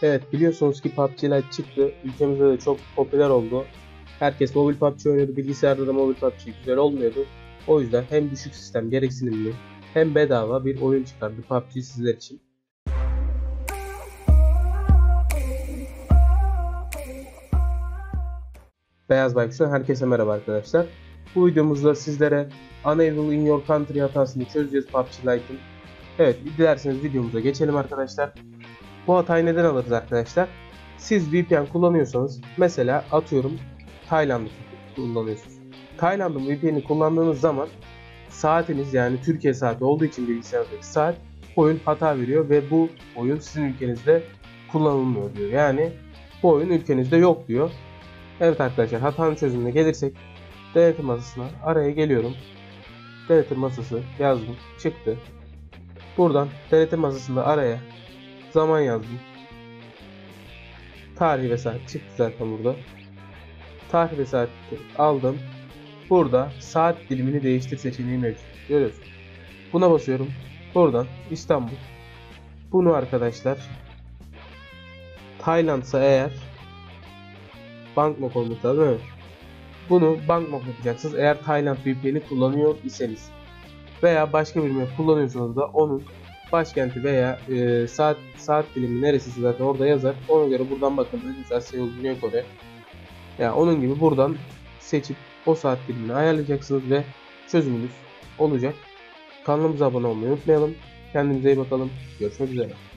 Evet, biliyorsunuz ki PUBG Lite çıktı. Ülkemizde de çok popüler oldu. Herkes mobil PUBG oynuyordu. Bilgisayarda da mobil PUBG güzel olmuyordu. O yüzden hem düşük sistem gereksinimli hem bedava bir oyun çıkardı PUBG sizler için. Beyaz Baykuş'tan herkese merhaba arkadaşlar. Bu videomuzda sizlere Unable in Your Country hatasını çözeceğiz PUBG Lite'ın. Evet, dilerseniz videomuza geçelim arkadaşlar. Bu hatayı neden alırız arkadaşlar? Siz VPN kullanıyorsanız, mesela atıyorum Tayland'ı kullanıyorsunuz. Tayland'ın VPN'i kullandığınız zaman saatiniz, yani Türkiye saati olduğu için bilgisayardaki saat, oyun hata veriyor ve bu oyun sizin ülkenizde kullanılmıyor diyor. Yani bu oyun ülkenizde yok diyor. Evet arkadaşlar, hatanın çözümüne gelirsek, denetim masasına araya geliyorum. Denetim masası yazdım, çıktı. Buradan denetim masasında araya zaman yazdım. Tarih ve saat çıktı zaten burada. Tarih ve saati aldım. Burada saat dilimini değiştir seçeneği mevcut. Görüyorsunuz. Buna basıyorum. Buradan İstanbul. Bunu arkadaşlar Tayland'sa eğer Bangkok olması lazım. Evet. Bunu Bangkok yapacaksınız eğer Tayland VPN'i kullanıyor iseniz. Veya başka bir map kullanıyorsanız da onun başkenti veya saat dilimi neresi zaten orada yazar. Ona göre buradan bakın. Mesela Seul, Güney Kore. Yani onun gibi buradan seçip o saat dilimini ayarlayacaksınız ve çözümünüz olacak. Kanalımıza abone olmayı unutmayalım. Kendinize iyi bakalım. Görüşmek üzere.